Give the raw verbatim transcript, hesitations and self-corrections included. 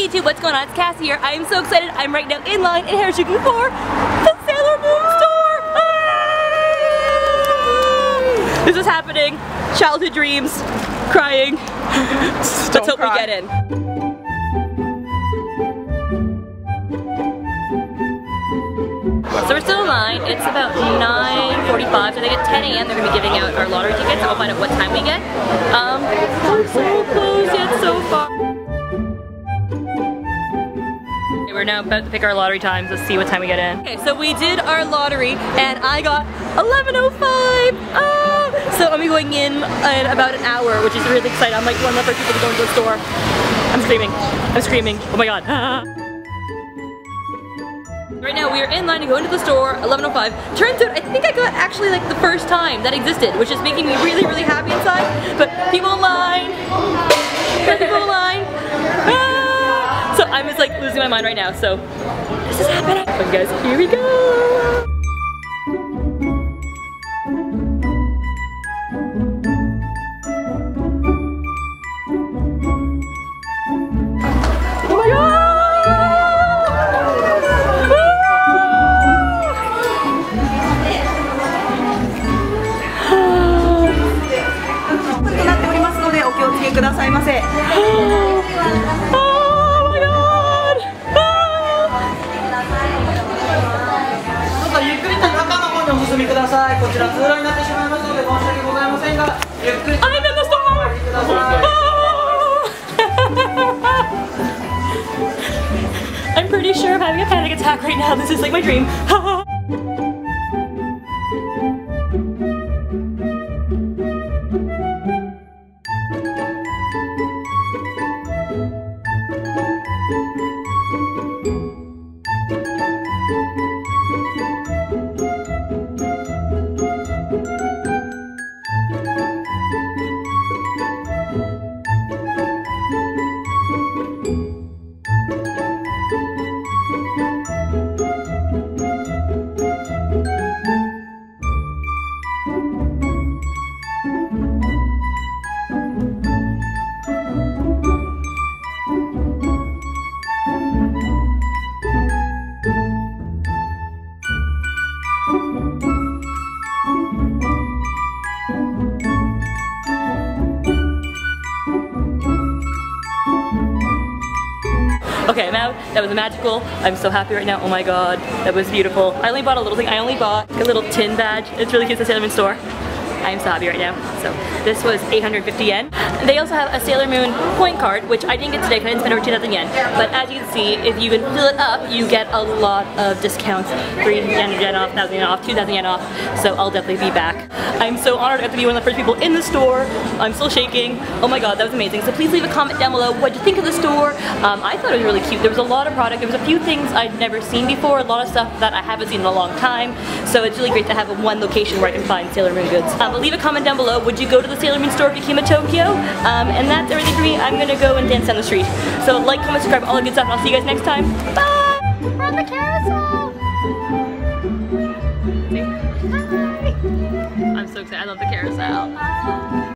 Hey YouTube, what's going on? It's Cassie here. I am so excited. I'm right now in line in Harajuku for the Sailor Moon store. Ah! This is happening. Childhood dreams, crying. Let's hope cry. we get in. So we're still in line. It's about nine forty-five, so I think at ten A M they're going to be giving out our lottery tickets, and we'll find out what time we get. Um, we're so close yet so far. Okay, we're now about to pick our lottery times. Let's see what time we get in. Okay, so we did our lottery, and I got eleven oh five. Ah! So I'm going in in about an hour, which is really exciting. I'm like one of the first people to go into the store. I'm screaming. I'm screaming. Oh my god. Ah! Right now we are in line to go into the store, eleven oh five. Turns out I think I got actually like the first time that existed, which is making me really, really happy inside. But people in line, people in line. Ah! So I'm just like losing my mind right now. So this is happening. Okay guys, here we go. I'm in the store! I'm pretty sure I'm having a panic attack right now. This is like my dream. Okay, now that was magical. I'm so happy right now. Oh my god, that was beautiful. I only bought a little thing. I only bought a little tin badge. It's really cute at the Sailor Moon store. I am so happy right now. So this was eight hundred fifty yen. They also have a Sailor Moon point card, which I didn't get today because I didn't spend over two thousand yen. But as you can see, if you can fill it up, you get a lot of discounts. three hundred yen off, one thousand yen off, two thousand yen off. So I'll definitely be back. I'm so honored to be one of the first people in the store. I'm still shaking. Oh my god, that was amazing. So please leave a comment down below what you think of the store. Um, I thought it was really cute. There was a lot of product. There was a few things I'd never seen before. A lot of stuff that I haven't seen in a long time. So it's really great to have one location where I can find Sailor Moon goods. Um, but leave a comment down below. Would you go to the Sailor Moon store if you came to Tokyo? Um, and that's everything for me. I'm gonna go and dance down the street. So like, comment, subscribe, all the good stuff, and I'll see you guys next time. Bye! We're on the carousel! See? Hi! I'm so excited. I love the carousel.